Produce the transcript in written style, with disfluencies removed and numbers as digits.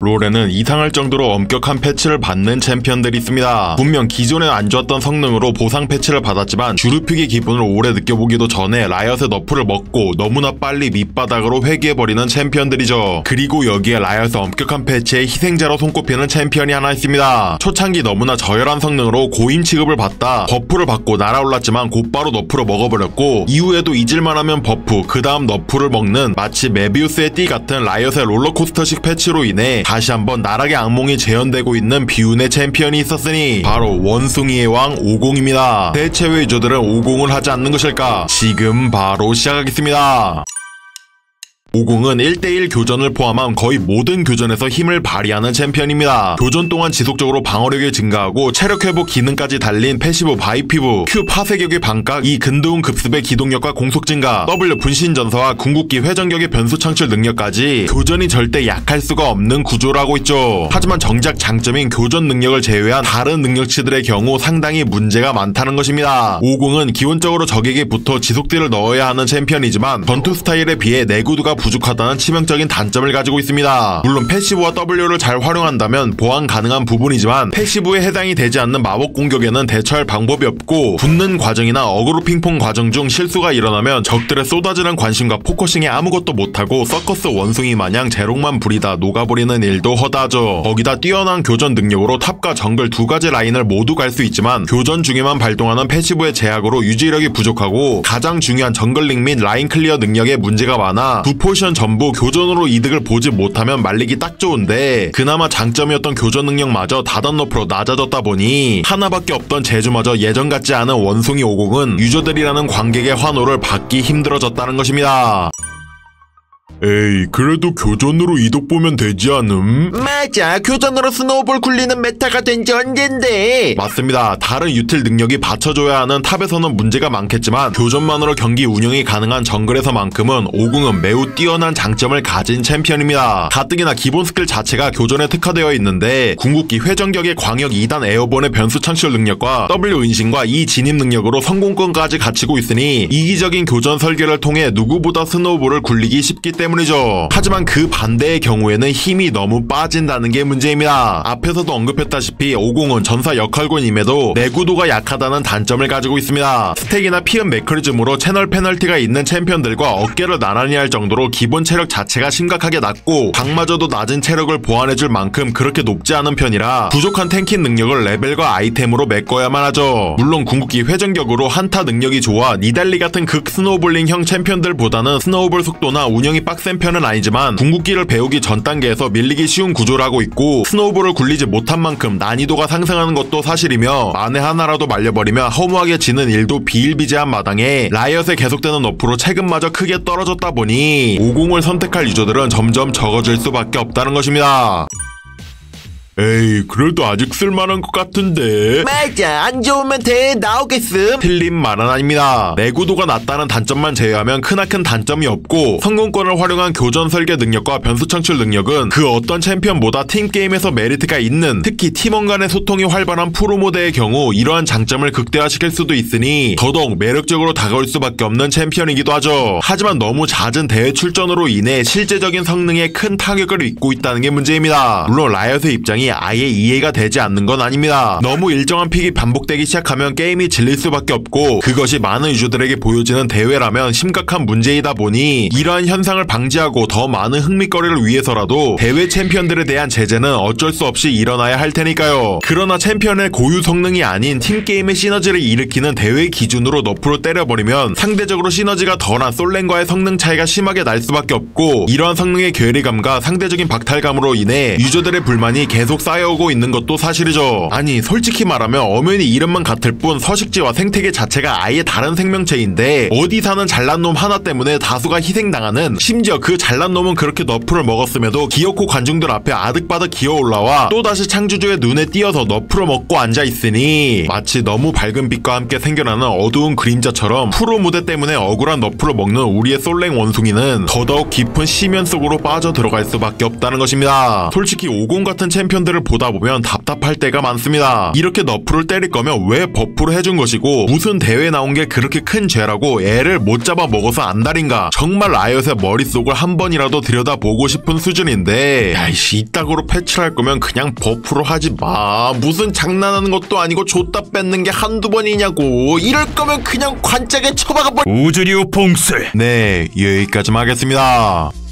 롤에는 이상할 정도로 엄격한 패치를 받는 챔피언들이 있습니다. 분명 기존에 안 좋았던 성능으로 보상 패치를 받았지만 주루픽의 기분을 오래 느껴보기도 전에 라이엇의 너프를 먹고 너무나 빨리 밑바닥으로 회귀해버리는 챔피언들이죠. 그리고 여기에 라이엇의 엄격한 패치의 희생자로 손꼽히는 챔피언이 하나 있습니다. 초창기 너무나 저열한 성능으로 고임 취급을 받다 버프를 받고 날아올랐지만 곧바로 너프를 먹어버렸고 이후에도 잊을만하면 버프 그 다음 너프를 먹는 마치 메비우스의 띠 같은 라이엇의 롤러코스터식 패치로 인해 다시 한번 나락의 악몽이 재현되고 있는 비운의 챔피언이 있었으니 바로 원숭이의 왕 오공입니다. 대체 왜 유저들은 오공을 하지 않는 것일까? 지금 바로 시작하겠습니다. 오공은 1대1 교전을 포함한 거의 모든 교전에서 힘을 발휘하는 챔피언입니다. 교전 동안 지속적으로 방어력이 증가하고 체력 회복 기능까지 달린 패시브 바이피브, Q 파쇄격의 반각, E 근두운 급습의 기동력과 공속 증가, W 분신 전사와 궁극기 회전격의 변수 창출 능력까지 교전이 절대 약할 수가 없는 구조를 하고 있죠. 하지만 정작 장점인 교전 능력을 제외한 다른 능력치들의 경우 상당히 문제가 많다는 것입니다. 오공은 기본적으로 적에게 붙어 지속딜을 넣어야 하는 챔피언이지만 전투 스타일에 비해 내구도가 부족하다는 치명적인 단점을 가지고 있습니다. 물론 패시브와 W를 잘 활용한다면 보완 가능한 부분이지만 패시브에 해당이 되지 않는 마법 공격에는 대처할 방법이 없고 붙는 과정이나 어그로 핑퐁 과정 중 실수가 일어나면 적들의 쏟아지는 관심과 포커싱에 아무것도 못하고 서커스 원숭이 마냥 재롱만 부리다 녹아버리는 일도 허다하죠. 거기다 뛰어난 교전 능력으로 탑과 정글 두 가지 라인을 모두 갈 수 있지만 교전 중에만 발동하는 패시브의 제약으로 유지력이 부족하고 가장 중요한 정글링 및 라인 클리어 능력에 문제가 많아 두 포지션 전부 교전으로 이득을 보지 못하면 말리기 딱 좋은데 그나마 장점이었던 교전 능력마저 다단 너프로 낮아졌다 보니 하나밖에 없던 제주마저 예전 같지 않은 원숭이 오공은 유저들이라는 관객의 환호를 받기 힘들어졌다는 것입니다. 에이, 그래도 교전으로 이득 보면 되지 않음? 맞아, 교전으로 스노우볼 굴리는 메타가 된 지 언젠데. 맞습니다. 다른 유틸 능력이 받쳐줘야 하는 탑에서는 문제가 많겠지만 교전만으로 경기 운영이 가능한 정글에서만큼은 오공은 매우 뛰어난 장점을 가진 챔피언입니다. 가뜩이나 기본 스킬 자체가 교전에 특화되어 있는데 궁극기 회전격의 광역 2단 에어본의 변수 창출 능력과 W 은신과 E 진입 능력으로 성공권까지 갖추고 있으니 이기적인 교전 설계를 통해 누구보다 스노우볼을 굴리기 쉽기 때문이죠. 하지만 그 반대의 경우에는 힘이 너무 빠진다는 게 문제입니다. 앞에서도 언급했다시피 오공은 전사 역할군임에도 내구도가 약하다는 단점을 가지고 있습니다. 스택이나 피흡 메커니즘으로 채널 페널티가 있는 챔피언들과 어깨를 나란히 할 정도로 기본 체력 자체가 심각하게 낮고 각마저도 낮은 체력을 보완해줄 만큼 그렇게 높지 않은 편이라 부족한 탱킹 능력을 레벨과 아이템으로 메꿔야만 하죠. 물론 궁극기 회전격으로 한타 능력이 좋아 니달리 같은 극 스노우볼링형 챔피언들보다는 스노우볼 속도나 운영이 빡센 편은 아니지만 궁극기를 배우기 전 단계에서 밀리기 쉬운 구조라고 있고 스노우볼을 굴리지 못한 만큼 난이도가 상승하는 것도 사실이며 만에 하나라도 말려버리면 허무하게 지는 일도 비일비재한 마당에 라이엇의 계속되는 너프로 체급마저 크게 떨어졌다 보니 오공을 선택할 유저들은 점점 적어질 수밖에 없다는 것입니다. 에이, 그래도 아직 쓸만한 것 같은데. 맞아, 안 좋으면 대회 나오겠음. 틀린 말은 아닙니다. 내구도가 낮다는 단점만 제외하면 크나큰 단점이 없고 성공권을 활용한 교전 설계 능력과 변수 창출 능력은 그 어떤 챔피언보다 팀게임에서 메리트가 있는, 특히 팀원 간의 소통이 활발한 프로모드의 경우 이러한 장점을 극대화시킬 수도 있으니 더더욱 매력적으로 다가올 수밖에 없는 챔피언이기도 하죠. 하지만 너무 잦은 대회 출전으로 인해 실제적인 성능에 큰 타격을 입고 있다는 게 문제입니다. 물론 라이엇의 입장이 아예 이해가 되지 않는 건 아닙니다. 너무 일정한 픽이 반복되기 시작하면 게임이 질릴 수밖에 없고 그것이 많은 유저들에게 보여지는 대회라면 심각한 문제이다 보니 이러한 현상을 방지하고 더 많은 흥미거리를 위해서라도 대회 챔피언들에 대한 제재는 어쩔 수 없이 일어나야 할 테니까요. 그러나 챔피언의 고유 성능이 아닌 팀게임의 시너지를 일으키는 대회 기준으로 너프로 때려버리면 상대적으로 시너지가 덜한 솔랭과의 성능 차이가 심하게 날 수밖에 없고 이러한 성능의 괴리감과 상대적인 박탈감으로 인해 유저들의 불만이 계속 쌓여오고 있는 것도 사실이죠. 아니, 솔직히 말하면 엄연히 이름만 같을 뿐 서식지와 생태계 자체가 아예 다른 생명체인데 어디 사는 잘난 놈 하나 때문에 다수가 희생당하는, 심지어 그 잘난 놈은 그렇게 너프를 먹었음에도 기어코 관중들 앞에 아득바득 기어올라와 또다시 창조주의 눈에 띄어서 너프를 먹고 앉아있으니 마치 너무 밝은 빛과 함께 생겨나는 어두운 그림자처럼 프로 무대 때문에 억울한 너프를 먹는 우리의 솔랭 원숭이는 더더욱 깊은 심연 속으로 빠져들어갈 수밖에 없다는 것입니다. 솔직히 오공 같은 챔피언들 챔피언들을 보다 보면 답답할 때가 많습니다. 이렇게 너프를 때릴 거면 왜 버프로 해준 것이고 무슨 대회 나온 게 그렇게 큰 죄라고 애를 못 잡아 먹어서 안달인가. 정말 라이엇의 머릿속을 한 번이라도 들여다보고 싶은 수준인데, 야이씨, 이따구로 패치를 할 거면 그냥 버프로 하지 마. 무슨 장난하는 것도 아니고 줬다 뺏는 게 한두 번이냐고. 이럴 거면 그냥 관짝에 처박아버려. 우주류 봉쇄. 네, 여기까지만 하겠습니다.